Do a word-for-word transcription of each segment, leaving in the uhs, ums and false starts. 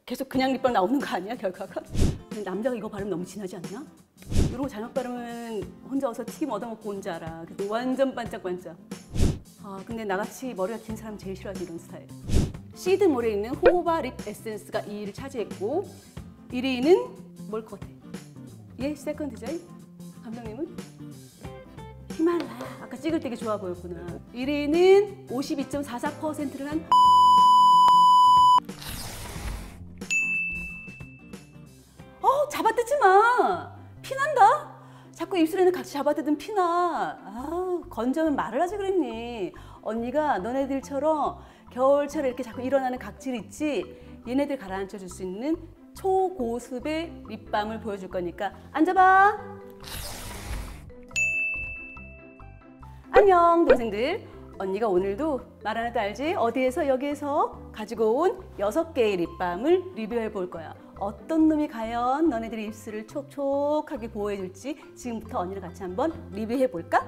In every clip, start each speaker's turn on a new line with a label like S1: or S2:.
S1: 계속 그냥 립밤 나오는 거 아니야 결과가? 근데 남자가 이거 바르면 너무 진하지 않나? 이런 거 잘못 바르면 혼자 와서 튀김 얻어먹고 온 줄 알아. 그래서 완전 반짝반짝. 아 근데 나같이 머리가 긴 사람 제일 싫어하지 이런 스타일. 시드몰에 있는 호호바 립 에센스가 이 위를 차지했고 일 위는 뭘 것 같아? 얘 세컨드죠? 감독님은? 히말라야. 아까 찍을 때 되게 좋아 보였구나. 일 위는 오십이 점 사사 퍼센트를 한 어, 잡아뜯지 마. 피난다. 자꾸 입술에는 같이 잡아뜯으면 피나. 아, 건져면 말을 하지 그랬니. 언니가 너네들처럼 겨울철에 이렇게 자꾸 일어나는 각질 있지. 얘네들 가라앉혀 줄 수 있는 초고습의 립밤을 보여줄 거니까 앉아봐. 안녕 동생들. 언니가 오늘도 말 안 해도 알지? 어디에서 여기에서 가지고 온 여섯 개의 립밤을 리뷰해 볼 거야. 어떤 놈이 과연 너네들의 입술을 촉촉하게 보호해줄지 지금부터 언니랑 같이 한번 리뷰해 볼까?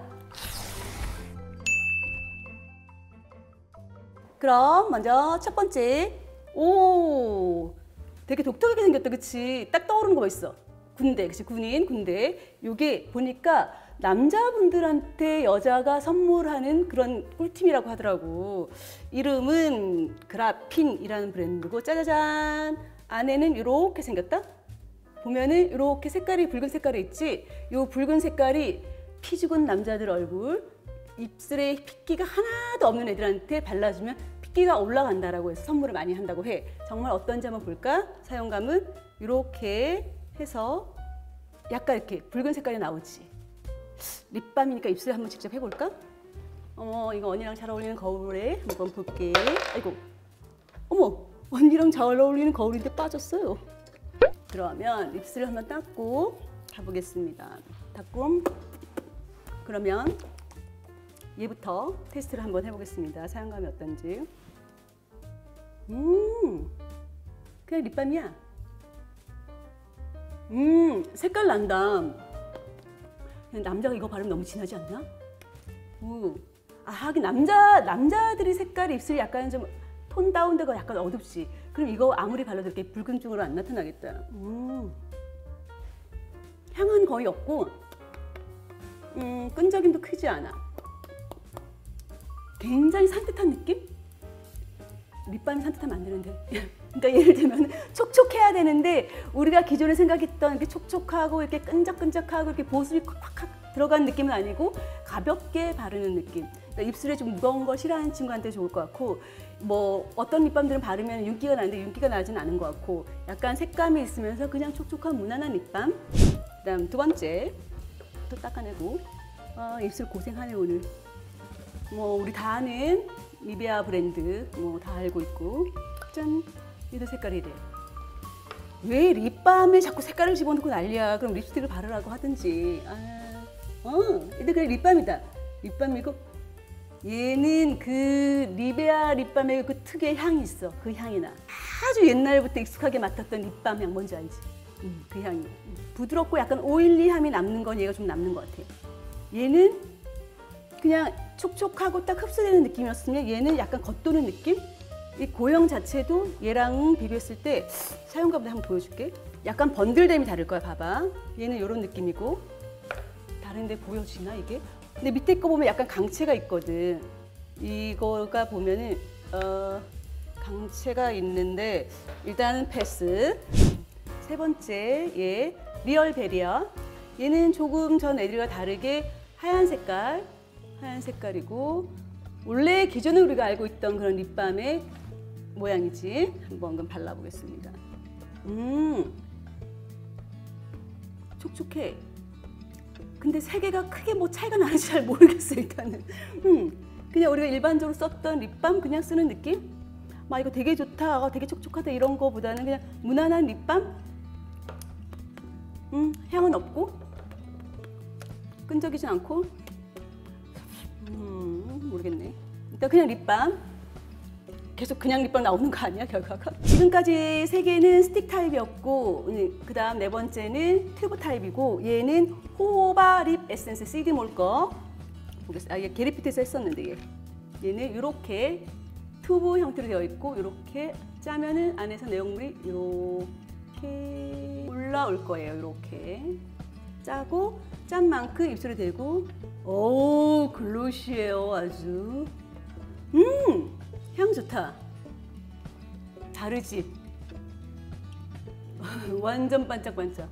S1: 그럼 먼저 첫 번째. 오, 되게 독특하게 생겼다, 그치? 딱 떠오르는 거 있어. 군대, 그치? 군인, 군대. 요게 보니까 남자분들한테 여자가 선물하는 그런 꿀팁이라고 하더라고. 이름은 그라핀이라는 브랜드고 짜자잔. 안에는 이렇게 생겼다. 보면은 이렇게 색깔이 붉은 색깔이 있지. 요 붉은 색깔이 피 죽은 남자들 얼굴, 입술에 핏기가 하나도 없는 애들한테 발라주면 핏기가 올라간다라고 해서 선물을 많이 한다고 해. 정말 어떤지 한번 볼까? 사용감은 이렇게 해서 약간 이렇게 붉은 색깔이 나오지. 립밤이니까 입술에 한번 직접 해볼까? 어머, 이거 언니랑 잘 어울리는 거울에 한번 볼게. 아이고, 어머, 언니랑 잘 어울리는 거울인데 빠졌어요. 그러면 입술을 한번 닦고 가보겠습니다. 닦고 그러면 얘부터 테스트를 한번 해보겠습니다. 사용감이 어떤지. 음, 그냥 립밤이야. 음, 색깔 난다. 남자가 이거 바르면 너무 진하지 않나? 오. 아, 하긴 남자, 남자들이 색깔이 입술이 약간 좀 톤 다운되고 약간 어둡지. 그럼 이거 아무리 발라도 이렇게 붉은 쪽으로 안 나타나겠다. 음. 향은 거의 없고 음, 끈적임도 크지 않아. 굉장히 산뜻한 느낌? 립밤이 산뜻하면 안 되는데. 그러니까 예를 들면 촉촉해야 되는데 우리가 기존에 생각했던 이렇게 촉촉하고 이렇게 끈적끈적하고 이렇게 보습이 콱콱 들어간 느낌은 아니고 가볍게 바르는 느낌. 그러니까 입술에 좀 무거운 거 싫어하는 친구한테 좋을 것 같고, 뭐 어떤 립밤들은 바르면 윤기가 나는데 윤기가 나진 않은 것 같고, 약간 색감이 있으면서 그냥 촉촉한 무난한 립밤. 그다음 두 번째 또 닦아내고. 아, 입술 고생하네 오늘. 뭐 우리 다 아는 니베아 브랜드 뭐 다 알고 있고. 짠, 얘도 색깔이 이래. 왜 립밤에 자꾸 색깔을 집어넣고 난리야. 그럼 립스틱을 바르라고 하든지. 아, 어, 얘도 그래 립밤이다. 립밤이고 얘는 그 니베아 립밤의 그 특유의 향이 있어. 그 향이 나. 아주 옛날부터 익숙하게 맡았던 립밤 향 뭔지 알지? 음, 그 향이. 부드럽고 약간 오일리함이 남는 건 얘가 좀 남는 것 같아. 얘는 그냥 촉촉하고 딱 흡수되는 느낌이었으면 얘는 약간 겉도는 느낌? 이 고형 자체도 얘랑 비교했을 때 사용감도 한번 보여줄게. 약간 번들됨이 다를 거야. 봐봐. 얘는 이런 느낌이고 다른데 보여지나 이게? 근데 밑에 거 보면 약간 강체가 있거든. 이거가 보면은 어, 강체가 있는데 일단은 패스. 세 번째 얘 리얼 베리어. 얘는 조금 전 애들과 다르게 하얀 색깔, 하얀 색깔이고 원래 기존에 우리가 알고 있던 그런 립밤의 모양이지. 한번 그럼 발라보겠습니다. 음, 촉촉해. 근데 세 개가 크게 뭐 차이가 나는지 잘 모르겠어 일단은. 음, 그냥 우리가 일반적으로 썼던 립밤 그냥 쓰는 느낌? 막 이거 되게 좋다, 아, 되게 촉촉하다 이런 거보다는 그냥 무난한 립밤? 음, 향은 없고 끈적이진 않고 음, 모르겠네. 일단 그냥 립밤. 계속 그냥 립밤 나오는 거 아니야 결과가? 지금까지 세 개는 스틱 타입이었고 그 다음 네 번째는 튜브 타입이고 얘는 호호바 립 에센스 시드몰 거 보겠습니다. 아, 얘 게리피트에서 했었는데 얘. 얘는 이렇게 튜브 형태로 되어 있고 이렇게 짜면은 안에서 내용물이 이렇게 올라올 거예요. 이렇게 짜고 짠 만큼 입술에 대고, 오 글로시해요 아주. 음 향 좋다. 다르지? 완전 반짝반짝.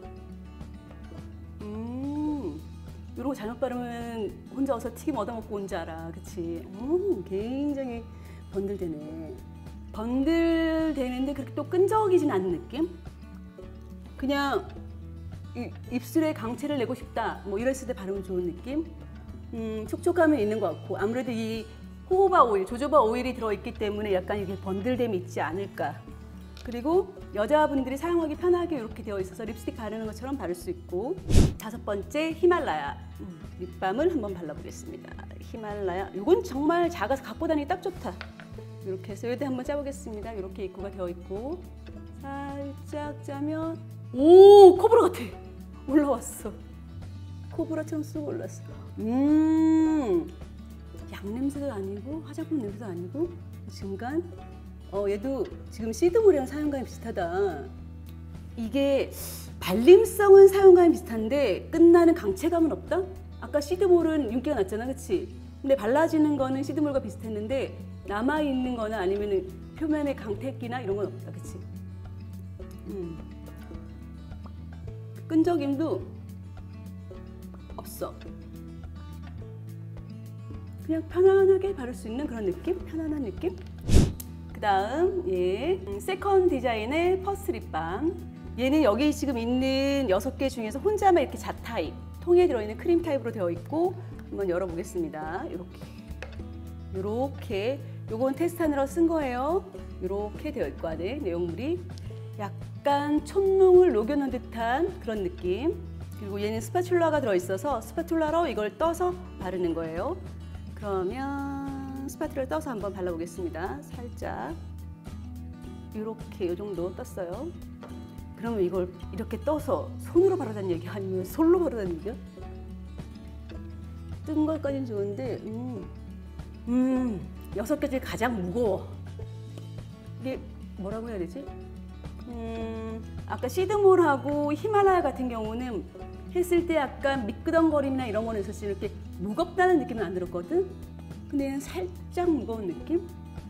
S1: 음 이러고 잘못 바르면 혼자 어서 튀김 얻어먹고 온 줄 알아. 그치? 음 굉장히 번들되네. 번들되는데 그렇게 또 끈적이진 않는 느낌? 그냥 이, 입술에 강체를 내고 싶다 뭐 이랬을 때 바르면 좋은 느낌? 음, 촉촉함은 있는 것 같고, 아무래도 이 호호바 오일, 조조바 오일이 들어있기 때문에 약간 이게 번들됨이 있지 않을까. 그리고 여자분들이 사용하기 편하게 이렇게 되어 있어서 립스틱 바르는 것처럼 바를 수 있고. 다섯 번째, 히말라야 음, 립밤을 한번 발라보겠습니다. 히말라야, 이건 정말 작아서 갖고 다니기 딱 좋다. 이렇게 해서 여기다 한번 짜보겠습니다. 이렇게 입구가 되어 있고, 살짝 짜면, 오 코브라 같아. 올라왔어. 코브라처럼 쑥 올랐어. 음, 약 냄새도 아니고 화장품 냄새도 아니고 중간. 어 얘도 지금 시드몰이랑 사용감이 비슷하다. 이게 발림성은 사용감이 비슷한데 끝나는 강체감은 없다? 아까 시드몰은 윤기가 났잖아, 그치? 근데 발라지는 거는 시드몰과 비슷했는데 남아있는 거나 아니면 표면에 강태기나 이런 건 없다, 그치? 음. 끈적임도 없어. 그냥 편안하게 바를 수 있는 그런 느낌? 편안한 느낌? 그 다음, 예, 음, 세컨 디자인의 퍼스트 립밤. 얘는 여기 지금 있는 여섯 개 중에서 혼자만 이렇게 자 타입, 통에 들어있는 크림 타입으로 되어 있고, 한번 열어보겠습니다. 이렇게. 이렇게. 요건 테스트하느라 쓴 거예요. 이렇게 되어 있고, 안에 내용물이 약간 촛농을 녹여놓은 듯한 그런 느낌. 그리고 얘는 스파츌라가 들어있어서 스파츌라로 이걸 떠서 바르는 거예요. 그러면 스파츌라를 떠서 한번 발라보겠습니다. 살짝 이렇게 이 정도 떴어요. 그러면 이걸 이렇게 떠서 손으로 바르다는 얘기 아니면 솔로 바르다는 얘기야? 뜬 것까지는 좋은데 음, 음 여섯 개 중에 가장 무거워. 이게 뭐라고 해야 되지? 음, 아까 시드몰하고 히말라야 같은 경우는 했을 때 약간 미끄덩거림이나 이런 거는 있었지 이렇게 무겁다는 느낌은 안 들었거든? 근데 얘는 살짝 무거운 느낌?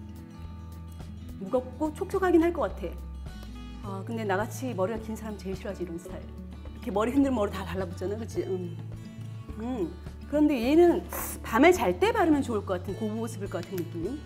S1: 무겁고 촉촉하긴 할 것 같아. 아, 근데 나같이 머리가 긴 사람 제일 싫어하지, 이런 스타일. 이렇게 머리 흔들면 머리 다 달라붙잖아, 그치? 음. 음. 그런데 얘는 밤에 잘 때 바르면 좋을 것 같은, 고보습일 것 같은 느낌.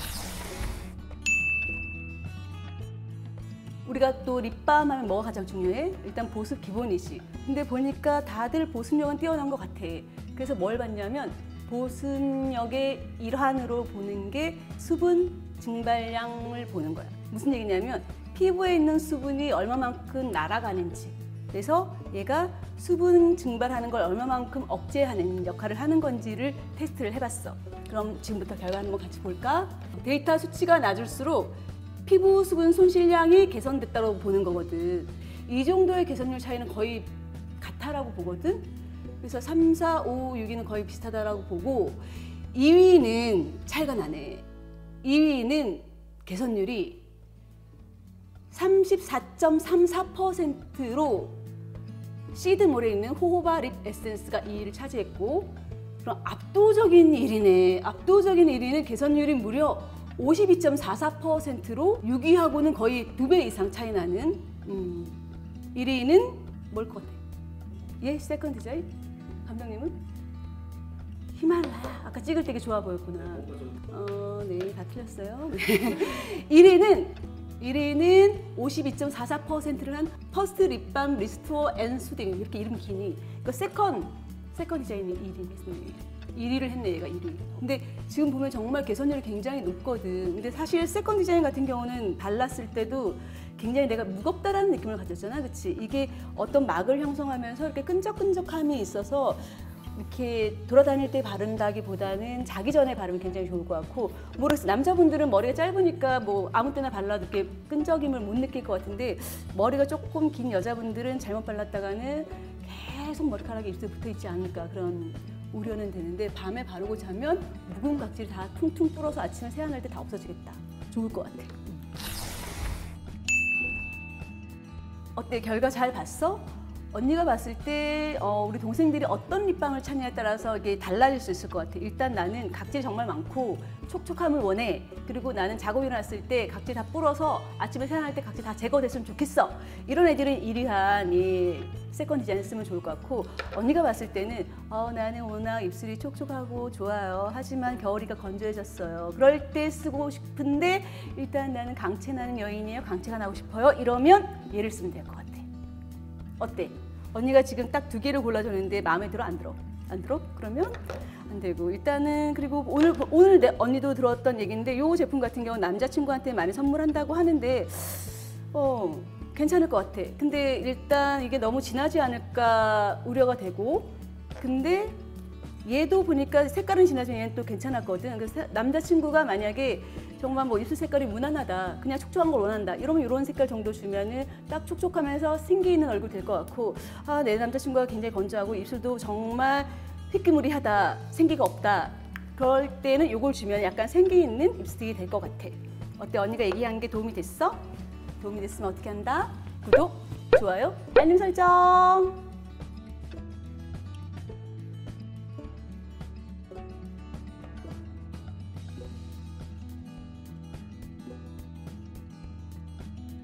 S1: 우리가 또 립밤 하면 뭐가 가장 중요해? 일단 보습 기본이지. 근데 보니까 다들 보습력은 뛰어난 것 같아. 그래서 뭘 봤냐면 보습력의 일환으로 보는 게 수분 증발량을 보는 거야. 무슨 얘기냐면 피부에 있는 수분이 얼마만큼 날아가는지, 그래서 얘가 수분 증발하는 걸 얼마만큼 억제하는 역할을 하는 건지를 테스트를 해봤어. 그럼 지금부터 결과 한번 같이 볼까? 데이터 수치가 낮을수록 피부 수분 손실량이 개선됐다고 보는 거거든. 이 정도의 개선율 차이는 거의 같다라고 보거든. 그래서 삼, 사, 오, 육 위는 거의 비슷하다라고 보고, 이 위는 차이가 나네. 이 위는 개선율이 삼십사 점 삼사 퍼센트로 시드몰에 있는 호호바 립 에센스가 이 위를 차지했고, 그럼 압도적인 일 위네. 압도적인 일 위는 개선율이 무려 오십이 점 사사 퍼센트로 육 위하고는 거의 두 배 이상 차이 나는 음, 일 위는 뭘 것 같아? 예? 세컨 디자인? 감독님은? 히말라야. 아까 찍을 때 되게 좋아 보였구나. 어, 네, 다 틀렸어요. 일 위는 일 위는 오십이 점 사사 퍼센트를 한 퍼스트 립밤 리스토어 앤 수딩. 이렇게 이름 기니. 그 세컨, 세컨 디자인이 일 위 했네. 일 위를 했네, 얘가 일 위. 근데 지금 보면 정말 개선율이 굉장히 높거든. 근데 사실 세컨 디자인 같은 경우는 발랐을 때도 굉장히 내가 무겁다라는 느낌을 가졌잖아, 그치? 이게 어떤 막을 형성하면서 이렇게 끈적끈적함이 있어서 이렇게 돌아다닐 때 바른다기보다는 자기 전에 바르면 굉장히 좋을 것 같고, 모르겠어. 남자분들은 머리가 짧으니까 뭐 아무 때나 발라도 이렇게 끈적임을 못 느낄 것 같은데, 머리가 조금 긴 여자분들은 잘못 발랐다가는 계속 머리카락이 입술에 붙어 있지 않을까, 그런 우려는 되는데, 밤에 바르고 자면 묵은 각질 다 퉁퉁 불어서 아침에 세안할 때 다 없어지겠다. 좋을 것 같아. 어때? 결과 잘 봤어? 언니가 봤을 때 어, 우리 동생들이 어떤 립밤을 찾냐에 따라서 이게 달라질 수 있을 것 같아. 일단 나는 각질 정말 많고 촉촉함을 원해. 그리고 나는 자고 일어났을 때 각질 다 불어서 아침에 세안할 때 각질 다 제거됐으면 좋겠어. 이런 애들은 이리한 이 세컨 디자인을 쓰면 좋을 것 같고, 언니가 봤을 때는 어, 나는 워낙 입술이 촉촉하고 좋아요. 하지만 겨울이가 건조해졌어요. 그럴 때 쓰고 싶은데 일단 나는 강체 나는 여인이에요. 강체가 나고 싶어요. 이러면 얘를 쓰면 될 것 같아. 어때? 언니가 지금 딱 두 개를 골라줬는데 마음에 들어? 안 들어? 안 들어? 그러면 안 되고, 일단은 그리고 오늘 오늘 내 언니도 들었던 얘기인데, 이 제품 같은 경우는 남자친구한테 많이 선물한다고 하는데 어 괜찮을 것 같아. 근데 일단 이게 너무 진하지 않을까 우려가 되고, 근데 얘도 보니까 색깔은 진하지만 얘는 또 괜찮았거든. 그래서 남자친구가 만약에 정말 뭐 입술 색깔이 무난하다, 그냥 촉촉한 걸 원한다, 이러면 이런 색깔 정도 주면은 딱 촉촉하면서 생기 있는 얼굴 될 것 같고, 아, 내 남자친구가 굉장히 건조하고 입술도 정말 휘끄무리하다, 생기가 없다, 그럴 때는 이걸 주면 약간 생기 있는 립스틱이 될 것 같아. 어때? 언니가 얘기한 게 도움이 됐어? 도움이 됐으면 어떻게 한다? 구독, 좋아요, 알림 설정!